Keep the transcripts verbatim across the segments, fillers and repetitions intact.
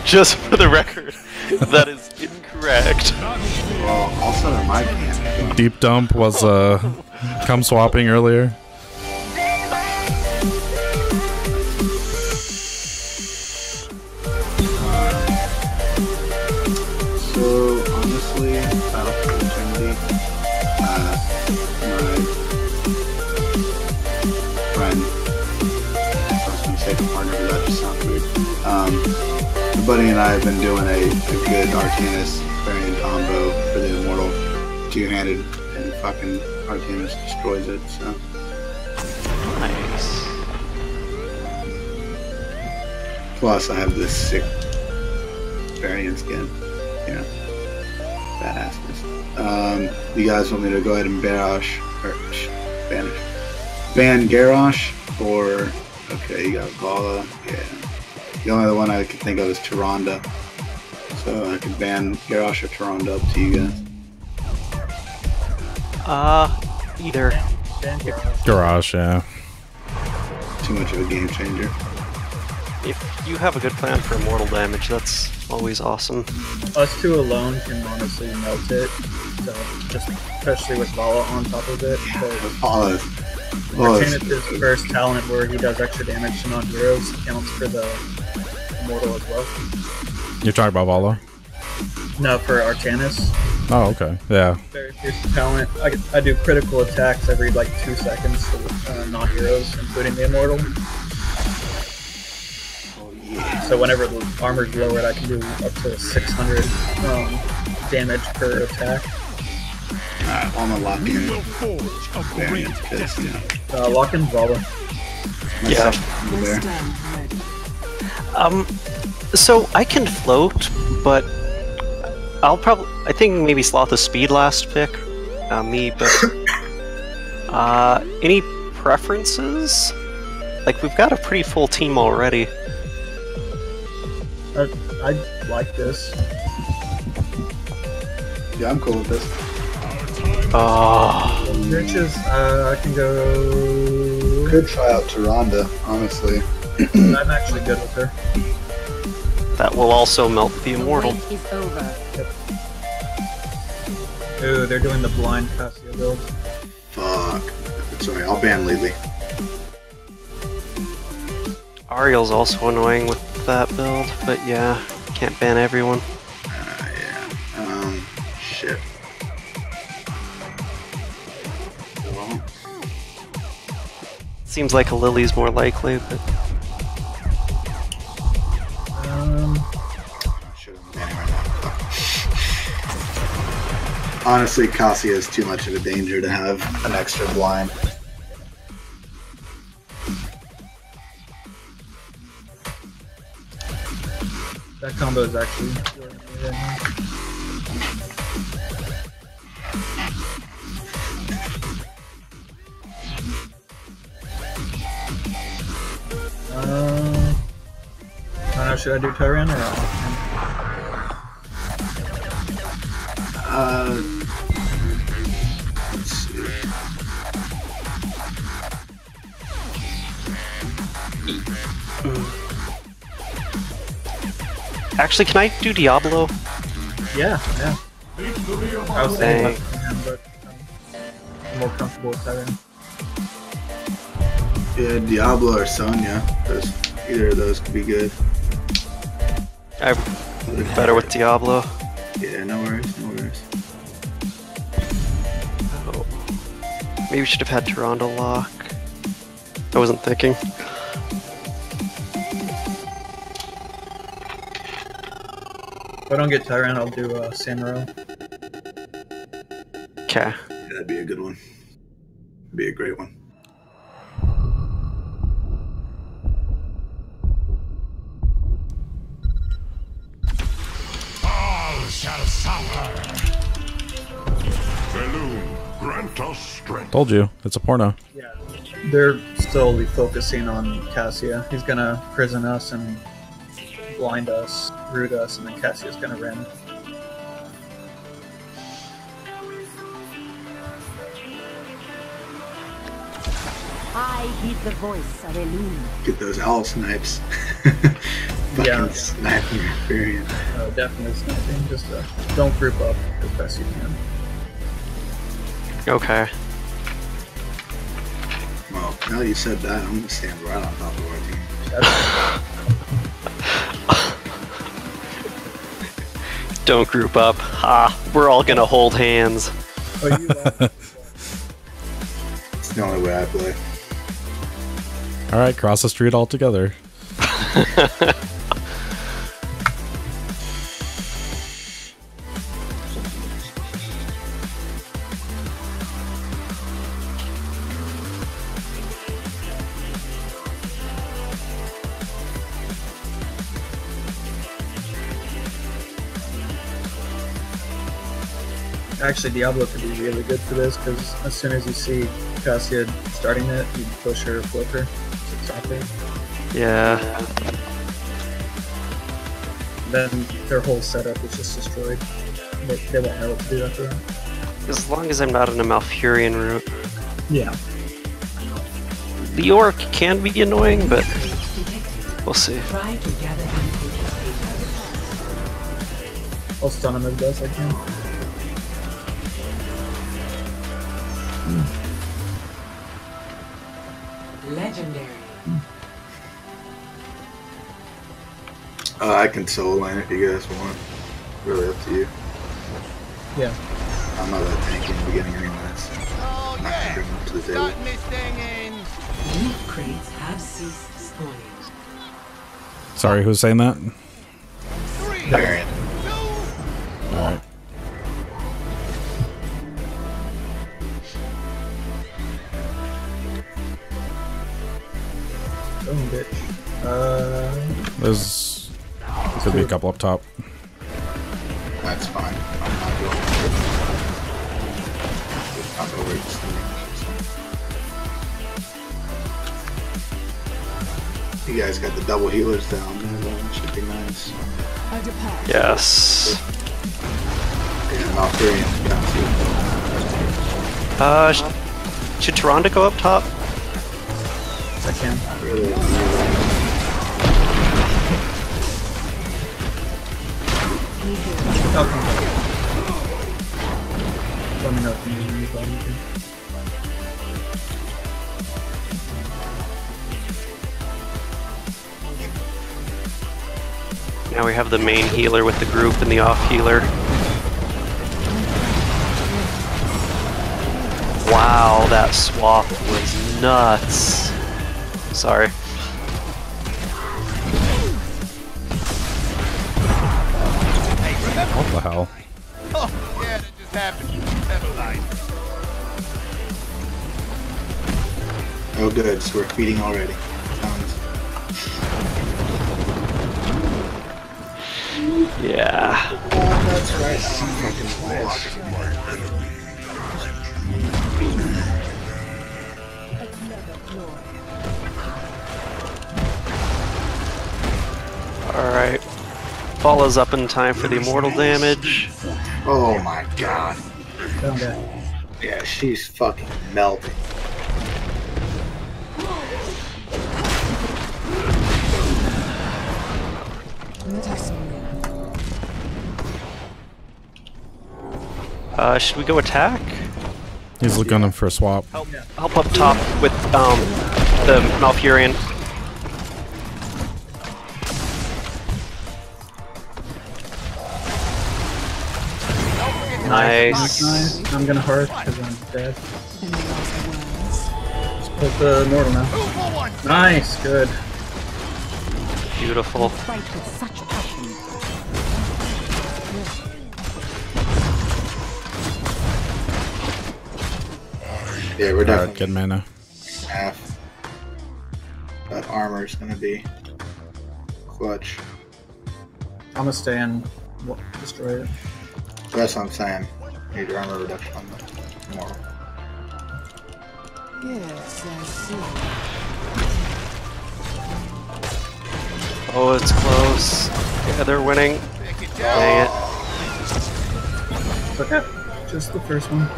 Just for the record, that is incorrect. Well, also in my camp. Deep dump was uh, cum swapping earlier. So honestly, Battle for Eternity, uh, my friend, I was going to say partner, but that just sounds weird. Um, my buddy and I have been doing a, a good Arcanus variant combo for the Immortal, two-handed, and fucking Arcanus destroys it. So Nice. plus, I have this sick variant skin. You know, badassness. Um, you guys want me to go ahead and Barash, or Banish, ban Garrosh, or okay, you got Vala. Yeah, the only other one I could think of is Tyrande, so I could ban Garrosh or Tyrande. Up to you guys. Uh, either. Garage, yeah. Too much of a game changer. If you have a good plan for immortal damage, that's always awesome. Us two alone can honestly melt it, so just especially with Vala on top of it. Yeah, So Vala. Vala is- Arcanus' first talent where he does extra damage to non-heroes counts for the immortal as well. You're talking about Vala? No, for Arcanus. Oh, okay. Yeah. Very fierce talent. I, I do critical attacks every like two seconds to uh, non-heroes, including the immortal. So whenever the armor's lowered, I can do up to six hundred um, damage per attack. Alright, I'm gonna lock in variant because you know. Uh, lock in Vala. Yeah. There. Um, so I can float, but I'll probably, I think maybe Sloth is speed last pick, uh, me, but, uh, any preferences? Like, we've got a pretty full team already. I, I like this. Yeah, I'm cool with this. Oh, Riches, uh, I can go... Could try out Tyrande, honestly. I'm actually good with her. that will also melt the immortal. The wait is over. Ooh, they're doing the blind Cassia build. Fuck. Sorry, I'll ban Lily. Ariel's also annoying with that build, but yeah, can't ban everyone. Uh, yeah. Um, shit. Well, Seems like a Lily's more likely, but Um, shit, I'm banning right now. Fuck. Honestly, Cassia is too much of a danger to have an extra blind. that combo is actually really good right now. Um, I don't know, should I do Tyran or Alpha? Uh, let's see. actually, can I do Diablo? Yeah, yeah. I was saying Dang. left hand, but I'm more comfortable with Tyran. Yeah, Diablo or Sonya. Those, either of those could be good. I'm better with Diablo. Yeah, no worries, no worries. Oh. Maybe we should have had Tyrande lock. I wasn't thinking. If I don't get Tyran, I'll do uh, Samurai. Okay. Yeah, that'd be a good one. Be a great one. All shall suffer. Belloon, grant us strength. Told you, it's a porno. Yeah, they're solely focusing on Cassia. He's gonna prison us and blind us, root us, and then Cassia's gonna ram. I heed the voice of Elune. Get those owl snipes. Fucking Yeah. sniping experience. Uh, definitely sniping. Just uh, don't group up as best you can. Okay. Well, now you said that, I'm gonna stand right on top of our team. That's, Don't group up. Ha! We're all gonna hold hands. oh, you uh, It's the only way I play. All right, cross the street all together. Actually, Diablo could be really good for this because as soon as you see Cassia starting it, you push her flipper to stop it. Yeah. Then their whole setup is just destroyed. They, they won't know what to do after that. As long as I'm not in a Malfurion route. Yeah. The orc can be annoying, but we'll see. I'll stun him as best I can. Legendary. Uh, I can solo lane if you guys want. Really up to you. Yeah. I'm not that tanky in the beginning anyways. Oh I'm not gonna yeah, bring them to the table. starting this thing in. Loot crates have ceased spawning. Sorry, who's saying that? Three, Variant. two, All right. Boom, bitch. Uh, There's could be a couple up top. That's fine. I'm not going to. I'll go wait just a minute. You guys got the double healers down there, though. Should be nice. Yes. Yeah, Malfurion down too. Uh, sh should Tyrande go up top? I can. Really, really. I'll come back. Let me know if you need me, but you can. Now we have the main healer with the group and the off healer. Wow, that swap was nuts. Sorry. What the hell? oh yeah, that just happened. Never mind. Oh, good. So we're feeding already. Tons. Yeah. That's right. I'm fucking blessed. Alright. Follows up in time for the immortal damage. Oh my god. Down there. Yeah, she's fucking melting. Uh, should we go attack? He's looking for a swap. Help, help up top with um the Malfurion. Nice. Nice. I'm gonna hurt because I'm dead. Let's put the immortal now. Two for one. Nice, good. Beautiful. Fight with such passion. Yeah, we're All right, definitely good mana. half. That armor's gonna be clutch. I'm gonna stay and w- destroy it. That's what I'm saying. Need your armor reduction on the immortal. Yes, I see. Oh, it's close. Yeah, they're winning. Pick it Dang down. it. Okay, just the first one.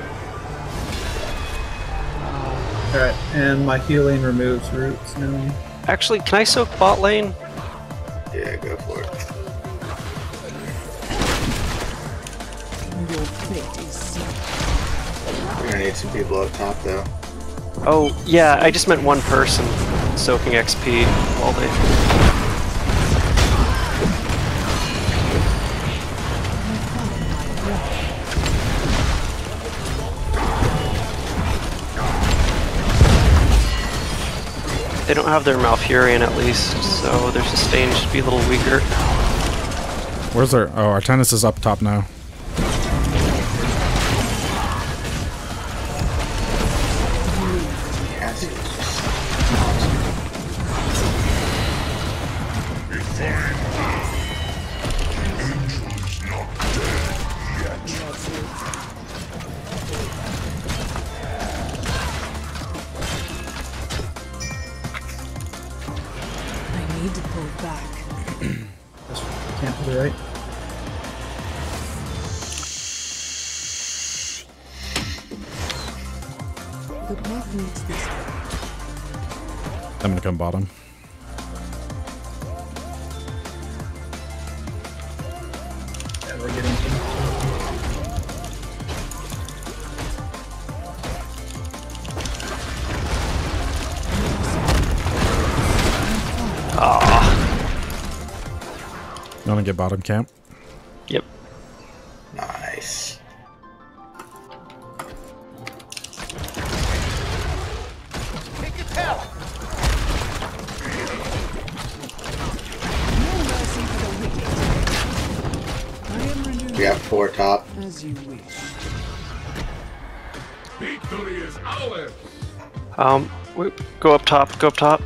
Alright, and my healing removes roots now. Actually, can I soak bot lane? Yeah, go for it. Your fate is sealed. We're gonna need some people up top though. Oh, yeah, I just meant one person soaking X P while they... They don't have their Malfurion at least, so their sustain should be a little weaker. Where's our... Oh, our tennis is up top now. I need to pull back. Can't to the right. The path leads this way. I'm gonna come bottom. Yeah, we're getting to Ah, You wanna get bottom camp? yep. Nice. Take your tail. No mercy for the wicked. I am renewed We got four top. as you wish. Victory is ours. Um, we- go up top, go up top.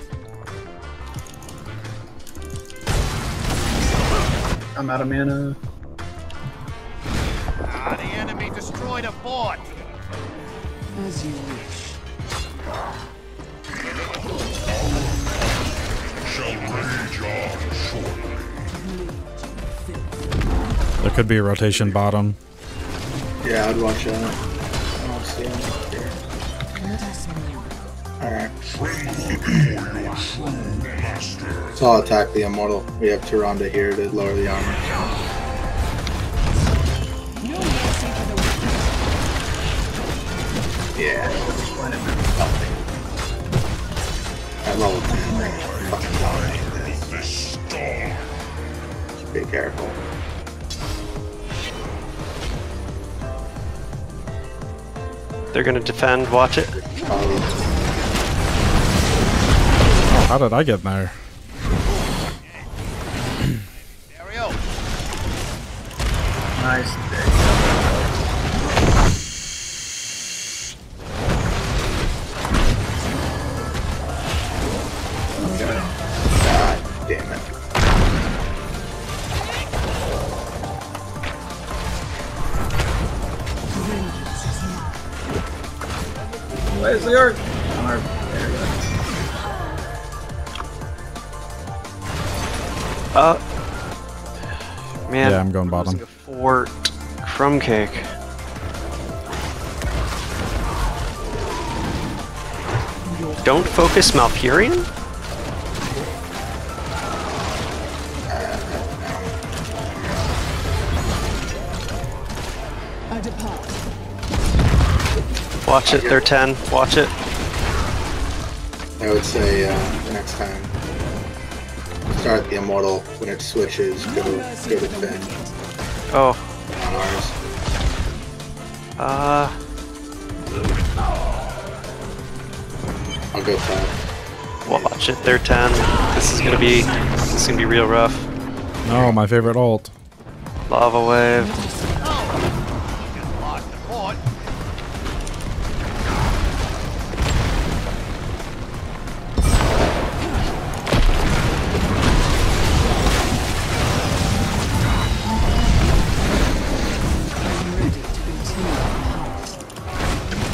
I'm out of mana. Ah, the enemy destroyed a fort. As you wish. Shall rage on shortly. There could be a rotation bottom. Yeah, I'd watch out. I don't see him here. Let us move. Alright. Tremble before your true master. So I'll attack the immortal. We have Tyrande here to lower the armor. No mercy for the wicked. Yeah. At level ten, they're fucking dominating this. This storm. Just be careful. They're gonna defend, watch it. Probably. Oh, how did I get there? Ariel. Nice. God damn it. Vengeance is mine. Where's the arc? Arc. There we go. Uh, man. Yeah, I'm going we're losing bottom. a fort. Crumb cake. Don't focus Malfurion? I depart. Watch it, they're ten. Watch it. I would say uh, next time, start the immortal. When it switches, go go to Finn Oh, on ours. uh, I'll go top. watch it, they're ten. This is gonna be, this is gonna be real rough. No, my favorite ult. Lava wave. Just lost the fort. I'm ready to continue the hunt.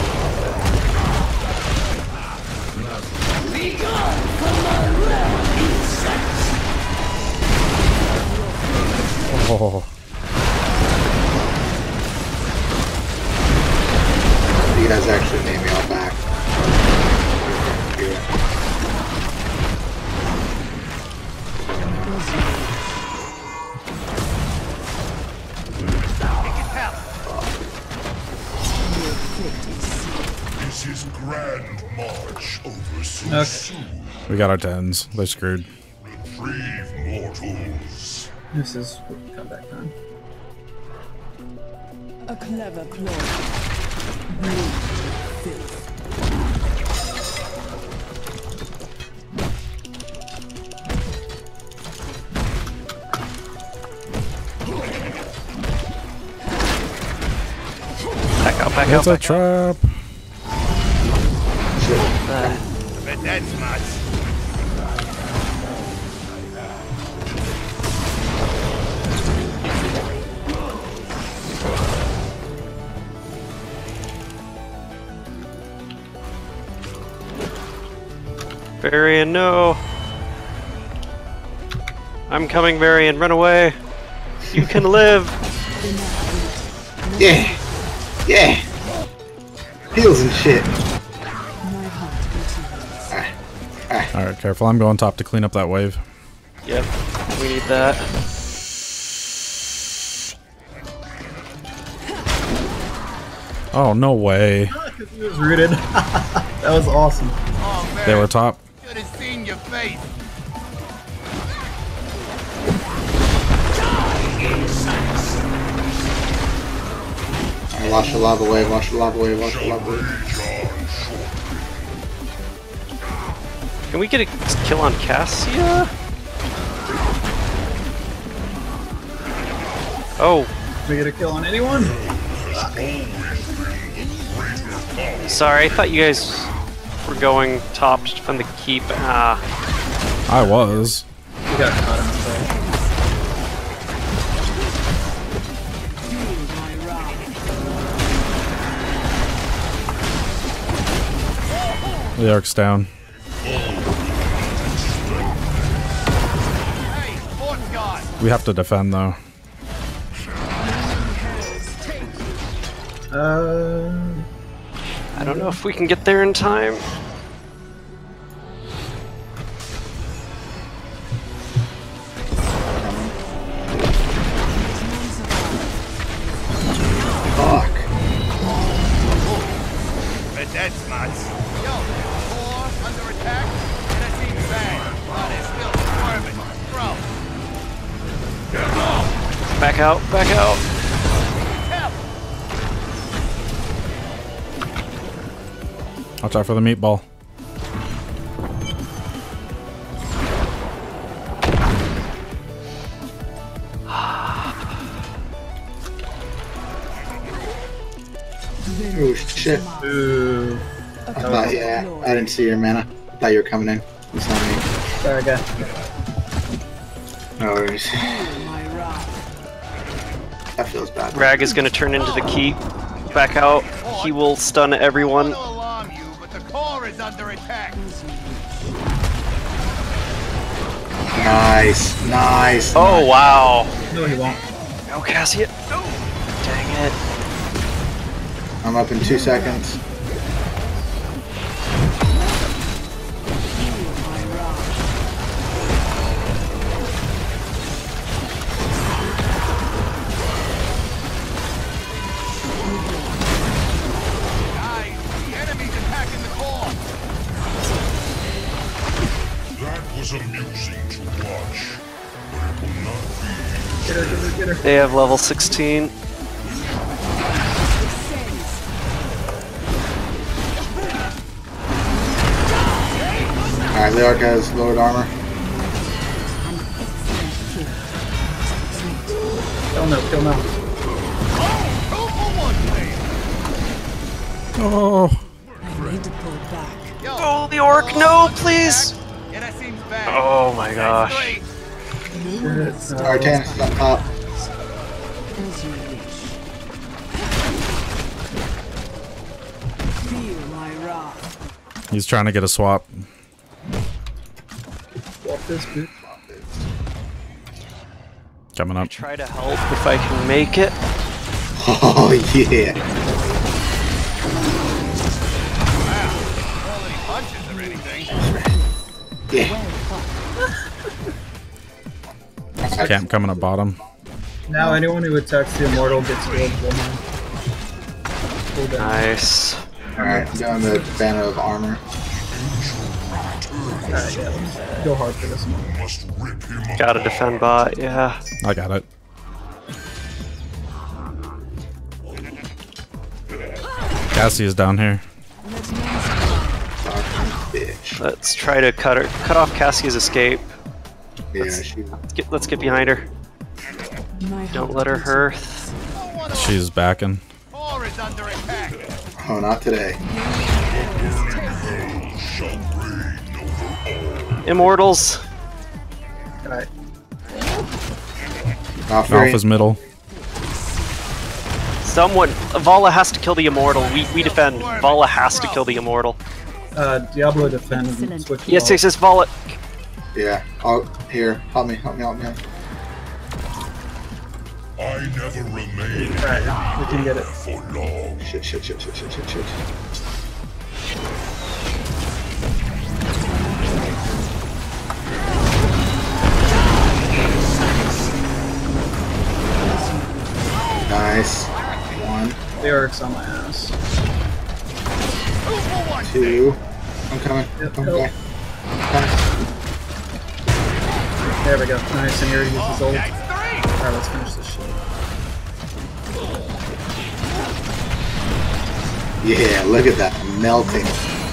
Oh, You guys actually made me all back. Yeah. Okay. We got our tens. They're screwed. Retrieve mortals. This is comeback time. A clever claw. Blue filth. Back out, back out, It's a back out. trap. Uh, Bet that's nuts. Varian, no. I'm coming, Varian. Run away. You can live. Yeah. Yeah. Heals and shit. My heart continues. Alright, careful. I'm going top to clean up that wave. Yep, we need that. Oh, no way. Because he was rooted. That was awesome. Oh, man. They were top. Should have seen your face. Alright, watch the lava wave, watch the lava wave, watch the lava wave. Can we get a kill on Cassia? Oh, Did we get a kill on anyone? sorry. I thought you guys were going top to defend the keep. Ah, I was. We got caught in the fight. The arc's down. Hey, sports guard. We have to defend, though. Uh, I don't know if we can get there in time. Fuck. Bet that's nuts. Yo, core under attack. That seems bad, but it's still squirming. Bro. Back out, back out. Help. Watch out for the meatball. Oh shit. ooh. A I thought, yeah, I didn't see your mana. I thought you were coming in. It's not me. Sorry, guy. No worries. My wrath. That feels bad. Rag is gonna turn into the keep. Back out. He will stun I everyone. want to alarm you, but the core is under attack. Nice, nice. Oh nice. wow. No, he won't. No, Cassia. Dang it. I'm up in two seconds. Guys, the enemy's attacking the core. That was amusing to watch, but it will not be. Get her, get her, get her. They have level sixteen. Alright, Leark has lowered armor. Kill no, kill no. Two for one, please. Oh, I need to pull back. Yo, Oh, the orc, no, please. yeah, that seems bad. Oh my That's gosh. great. Shit. No. Alright, Tannis up top. As you wish. Feel my wrath. he's trying to get a swap. Swap this, dude. Coming up. Try to help if I can make it. Oh yeah. All any punches or anything. Yeah. Camp coming up bottom. Now anyone who attacks the immortal gets healed. One more. Cool down. Nice. Alright, I'm doing the banner of armor. Alright, yeah, let's go hard for this one. Must rip him Gotta defend bot, yeah. I got it. Cassie is down here. Bitch. Let's try to cut her, cut off Cassia's escape. Yeah, she. Let's get, let's get behind her. Don't let her hearth. She's backing. Core is under attack. Oh, not today. Immortals. Alright. Offering. Alpha's middle. Someone, Vala has to kill the immortal. We we defend. Vala has to kill the immortal. Uh, Diablo defend and switch. Yes, yes, yes, Vala. Yeah. Oh, here. Help me. Help me. Help me. Help me. I never remain Alright, we can get it. for long. Shit, shit, shit, shit, shit, shit, shit. Nice. One, The Eric's on my ass. two. I'm coming. Yep, I'm help. back. Nice. There we go. Nice, and here he uses ult. Alright, let's finish this shit. Yeah, look at that. Melting.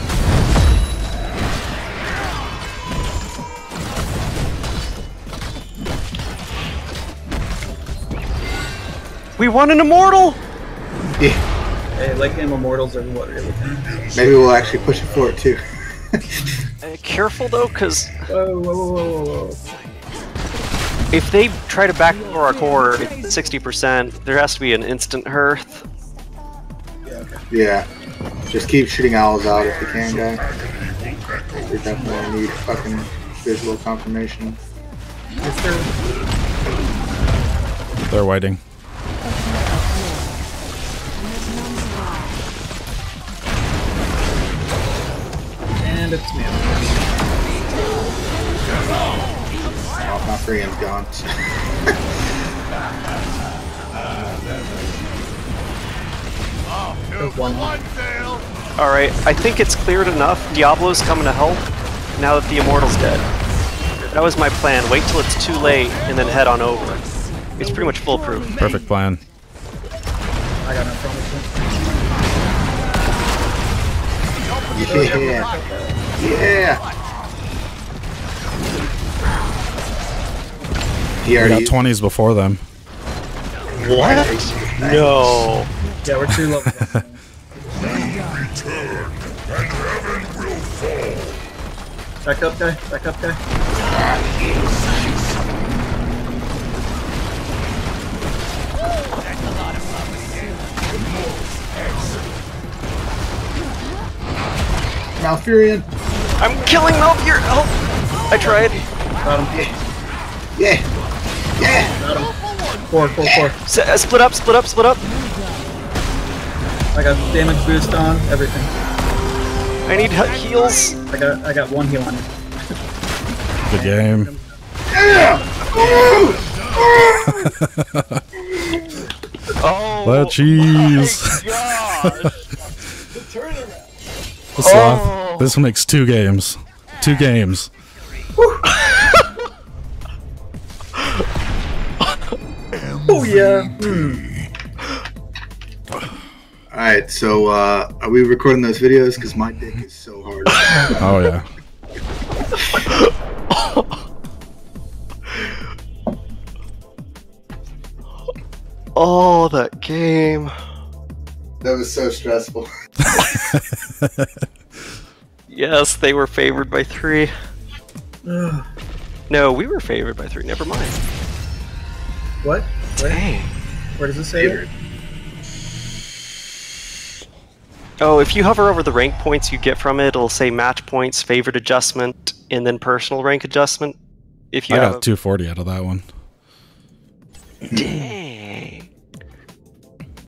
We won an immortal. Yeah. Hey, like immortals are what you're looking at. Maybe we'll actually push it forward too. Uh, careful though, because Whoa, whoa, whoa, whoa, whoa. if they try to backdoor our core at sixty percent, there has to be an instant hearth. Yeah, okay. Yeah. Just keep shooting owls out if you can, guy. We definitely need fucking visual confirmation. Is there... They're waiting. And it's me. Oh, my friend's gone. There's one. One fail. All right, I think it's cleared enough. Diablo's coming to help now that the immortal's dead. That was my plan. Wait till it's too late and then head on over. It's pretty much foolproof. Perfect plan. I got no problem with Yeah. Yeah. He We already got twenties before them. What? No. it. Yeah, we're two levels. Return, and heaven will fall. Back up, guy. Back up, guy. Malfurion. I'm killing Malfurion. Oh, I tried. Got him. Yeah. Yeah. Got him. Four, four, four. S uh, split up, split up, split up. I got damage boost on everything. I need he- heals. I got, I got one heal on. Good game. Yeah. Oh, The cheese. gosh. Sloth. Oh. This makes two games. Two games. Oh yeah. Mm. Alright, so uh, are we recording those videos? Because my dick is so hard. Oh yeah. Oh, that game. That was so stressful. Yes, they were favored by three. No, we were favored by three. Never mind. What? Where, Dang. where does it say it? Oh, if you hover over the rank points you get from it, it'll say match points, favored adjustment, and then personal rank adjustment. If you I have got two forty out of that one. a... Dang.